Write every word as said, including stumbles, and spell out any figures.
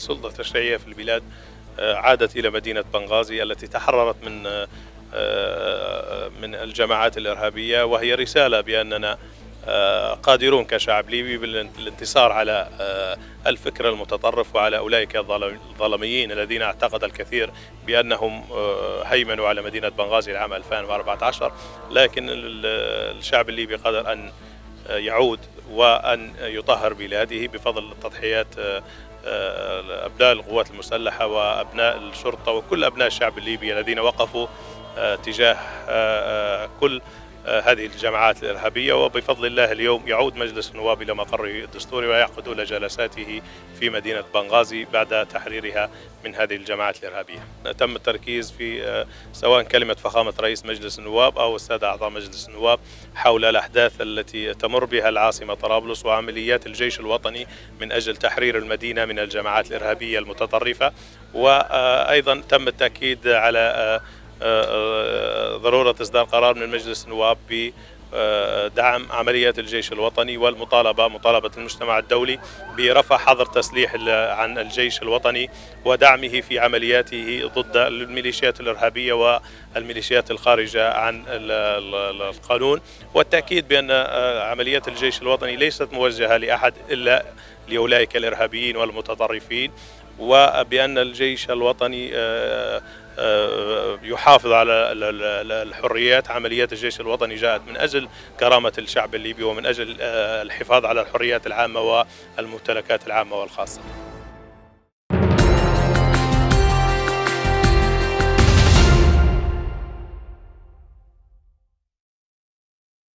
السلطة التشريعية في البلاد عادت إلى مدينة بنغازي التي تحررت من من الجماعات الإرهابية، وهي رسالة بأننا قادرون كشعب ليبي بالانتصار على الفكر المتطرف وعلى أولئك الظلميين الذين اعتقد الكثير بأنهم هيمنوا على مدينة بنغازي العام ألفين وأربعة عشر، لكن الشعب الليبي قدر أن يعود وأن يطهر بلاده بفضل التضحيات أبناء القوات المسلحة وأبناء الشرطة وكل أبناء الشعب الليبي الذين وقفوا تجاه كل هذه الجماعات الإرهابية. وبفضل الله اليوم يعود مجلس النواب إلى مقره الدستوري ويعقد أولى جلساته في مدينة بنغازي بعد تحريرها من هذه الجماعات الإرهابية. تم التركيز في سواء كلمة فخامة رئيس مجلس النواب أو السادة أعضاء مجلس النواب حول الأحداث التي تمر بها العاصمة طرابلس وعمليات الجيش الوطني من أجل تحرير المدينة من الجماعات الإرهابية المتطرفة. وأيضا تم التأكيد على ضرورة إصدار قرار من مجلس النواب بدعم عمليات الجيش الوطني والمطالبة مطالبة المجتمع الدولي برفع حظر تسليح عن الجيش الوطني ودعمه في عملياته ضد الميليشيات الإرهابية والميليشيات الخارجة عن القانون، والتأكيد بأن عمليات الجيش الوطني ليست موجهة لأحد إلا لأولئك الإرهابيين والمتطرفين، وبأن الجيش الوطني يحافظ على الحريات. عمليات الجيش الوطني جاءت من أجل كرامة الشعب الليبي ومن أجل الحفاظ على الحريات العامة والممتلكات العامة والخاصة.